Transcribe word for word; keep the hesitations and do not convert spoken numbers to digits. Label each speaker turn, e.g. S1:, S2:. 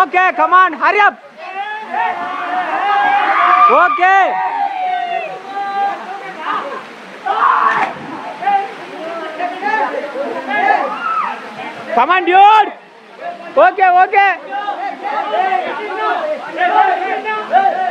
S1: Okay, come on, hurry up. Okay. Come on, dude. Okay, okay.